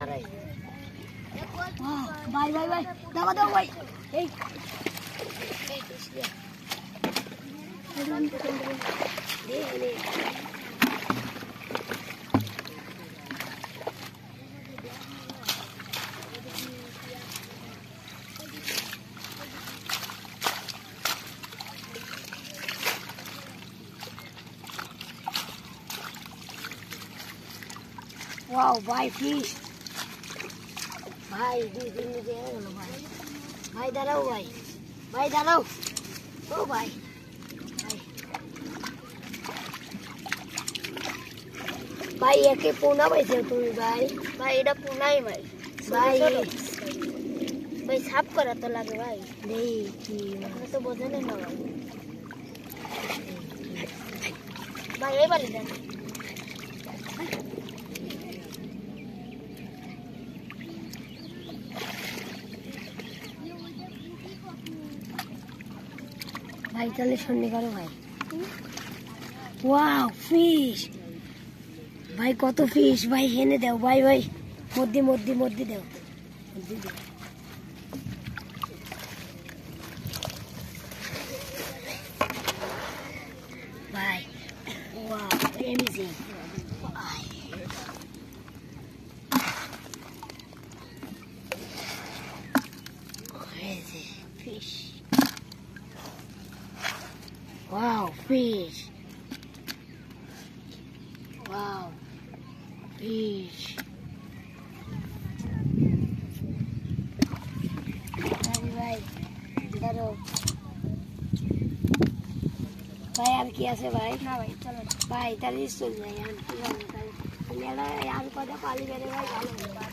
भाई भाई भाई दबा दो भाई। वाओ भाई फिश भाई दीदी मुझे भाई भाई दाराओ भाई दाराओ ओ भाई भाई एक पूना पैसे तुम्हें भाई एटा पूना ही भाई साफ करा तो लगे भाई नहीं तो बोझा नहीं लगा भाई ये वाली जाने भाई चले छोड़ने करो भाई। वाओ फिश भाई कत फिश भाई हेने देव भाई भाई मध्य देव भाई wow amazing fish wow fish भाई इधर भाई यार किया से भाई ना भाई चलो भाई इधर ही सुन रहे हैं यार यार को पाली मेरे भाई